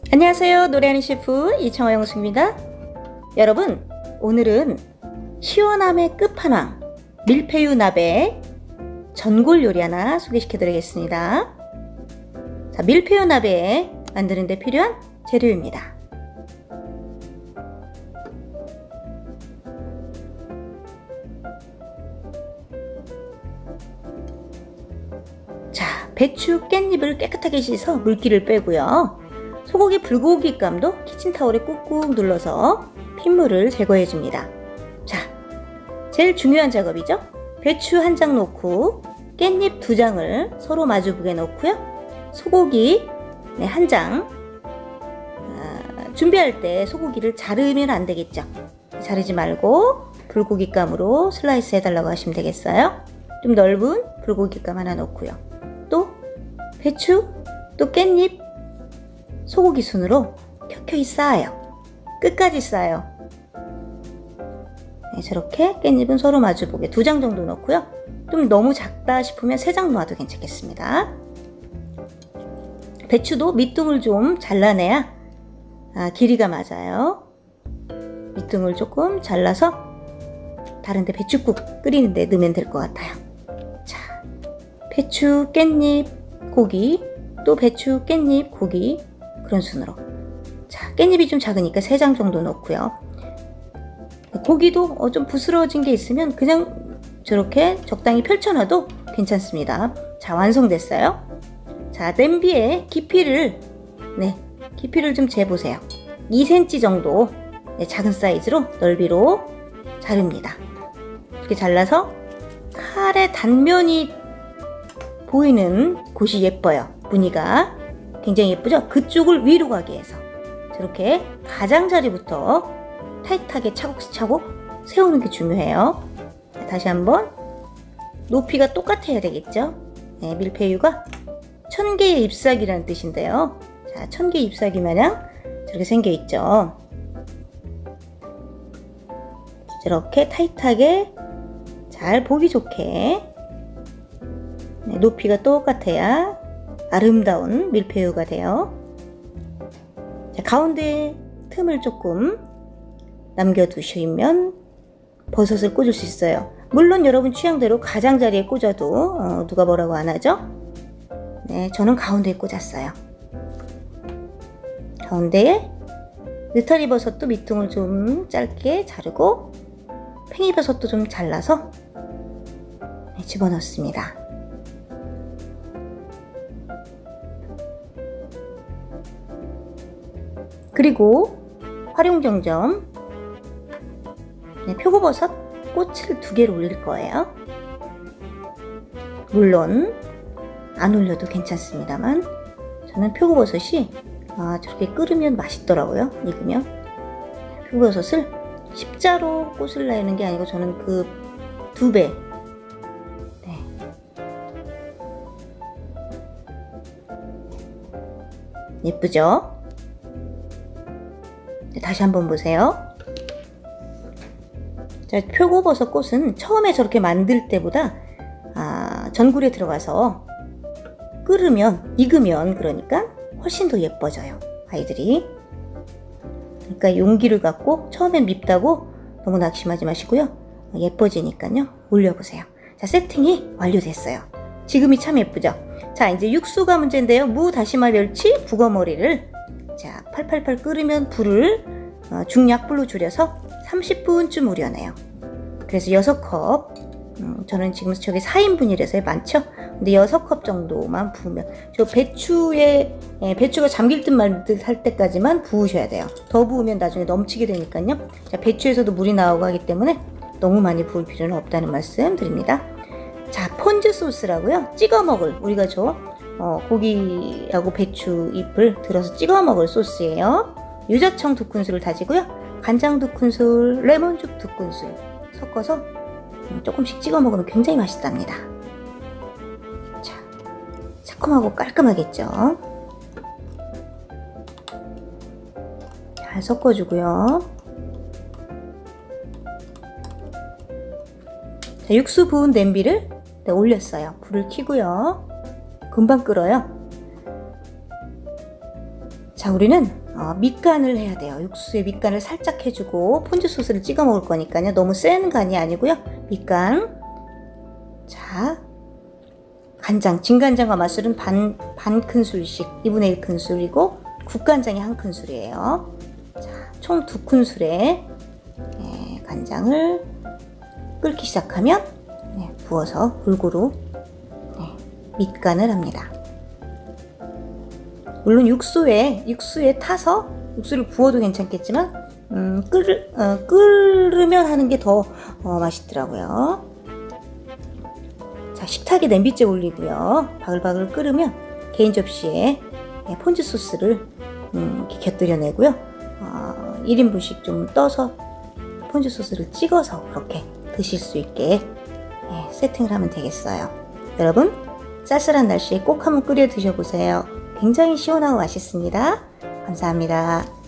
안녕하세요. 노래하는 셰프 이청아 영숙입니다. 여러분, 오늘은 시원함의 끝판왕 밀푀유 나베 전골 요리 하나 소개시켜 드리겠습니다. 자, 밀푀유 나베 만드는 데 필요한 재료입니다. 자, 배추, 깻잎을 깨끗하게 씻어 물기를 빼고요. 소고기 불고기감도 키친타올에 꾹꾹 눌러서 핏물을 제거해 줍니다. 자, 제일 중요한 작업이죠. 배추 한 장 넣고 깻잎 두 장을 서로 마주보게 넣고요. 소고기 한 장. 준비할 때 소고기를 자르면 안 되겠죠. 자르지 말고 불고기감으로 슬라이스 해달라고 하시면 되겠어요. 좀 넓은 불고기감 하나 넣고요. 또 배추, 또 깻잎, 소고기 순으로 켜켜이 쌓아요. 끝까지 쌓아요. 네, 저렇게 깻잎은 서로 마주보게 2장 정도 넣고요. 좀 너무 작다 싶으면 3장 놓아도 괜찮겠습니다. 배추도 밑둥을 좀 잘라내야 길이가 맞아요. 밑둥을 조금 잘라서 다른데 배추국 끓이는데 넣으면 될 것 같아요. 자, 배추, 깻잎, 고기, 또 배추, 깻잎, 고기, 그런 순으로. 자, 깻잎이 좀 작으니까 3장 정도 넣고요. 고기도 좀 부스러워진 게 있으면 그냥 저렇게 적당히 펼쳐놔도 괜찮습니다. 자, 완성됐어요. 자, 냄비에 깊이를 좀 재보세요. 2cm 정도 작은 사이즈로 넓이로 자릅니다. 이렇게 잘라서 칼의 단면이 보이는 곳이 예뻐요. 무늬가 굉장히 예쁘죠? 그쪽을 위로 가게 해서 저렇게 가장자리부터 타이트하게 차곡차곡 세우는 게 중요해요. 다시 한번 높이가 똑같아야 되겠죠? 네, 밀푀유가 1000개의 잎사귀라는 뜻인데요. 자, 1000개 잎사귀 마냥 저렇게 생겨 있죠. 저렇게 타이트하게 잘 보기 좋게 높이가 똑같아야 아름다운 밀푀유가 돼요. 자, 가운데 틈을 조금 남겨두시면 버섯을 꽂을 수 있어요. 물론 여러분 취향대로 가장자리에 꽂아도 누가 뭐라고 안 하죠? 네, 저는 가운데에 꽂았어요. 가운데에 느타리 버섯도 밑둥을 좀 짧게 자르고 팽이버섯도 좀 잘라서 집어넣습니다. 그리고 활용정점 표고버섯 꽃을 2개를 올릴 거예요. 물론 안 올려도 괜찮습니다만 저는 표고버섯이 저렇게 끓으면 맛있더라고요. 익으면 표고버섯을 십자로 꽃을 내는 게 아니고 저는 그 2배 예쁘죠? 다시 한번 보세요. 자, 표고버섯 꽃은 처음에 저렇게 만들 때보다 전골에 들어가서 익으면 그러니까 훨씬 더 예뻐져요. 아이들이. 그러니까 용기를 갖고 처음엔 밉다고 너무 낙심하지 마시고요. 예뻐지니까요. 올려보세요. 자, 세팅이 완료됐어요. 지금이 참 예쁘죠? 자, 이제 육수가 문제인데요. 무, 다시마, 멸치, 북어머리를 자, 팔팔팔 끓으면 불을 중약불로 줄여서 30분쯤 우려내요. 그래서 6컵, 저는 지금 저게 4인분이라서 많죠? 근데 6컵 정도만 부으면, 저 배추가 잠길 듯 말 듯 할 때까지만 부으셔야 돼요. 더 부으면 나중에 넘치게 되니까요. 자, 배추에서도 물이 나오고 하기 때문에 너무 많이 부을 필요는 없다는 말씀 드립니다. 자, 폰즈 소스라고요. 찍어 먹을, 우리가 고기하고 배추 잎을 들어서 찍어 먹을 소스예요. 유자청 2큰술을 다지고요. 간장 2큰술, 레몬즙 2큰술 섞어서 조금씩 찍어 먹으면 굉장히 맛있답니다. 자, 새콤하고 깔끔하겠죠? 잘 섞어주고요. 자, 육수 부은 냄비를 올렸어요. 불을 켜고요. 금방 끓어요. 자, 우리는 밑간을 해야 돼요. 육수에 밑간을 살짝 해주고 폰즈 소스를 찍어 먹을 거니까요. 너무 센 간이 아니고요. 밑간. 자, 간장, 진간장과 맛술은 반 큰술씩 2분의 1 큰술이고 국간장이 1큰술이에요. 자, 총 2큰술의 간장을 끓기 시작하면 부어서 골고루 밑간을 합니다. 물론 육수에 타서 육수를 부어도 괜찮겠지만 끓으면 하는 게 더 맛있더라고요. 자, 식탁에 냄비째 올리고요. 바글바글 끓으면 개인 접시에 폰즈 소스를 이렇게 곁들여 내고요. 1인분씩 좀 떠서 폰즈 소스를 찍어서 그렇게 드실 수 있게 세팅을 하면 되겠어요. 여러분, 쌀쌀한 날씨에 꼭 한번 끓여 드셔보세요. 굉장히 시원하고 맛있습니다. 감사합니다.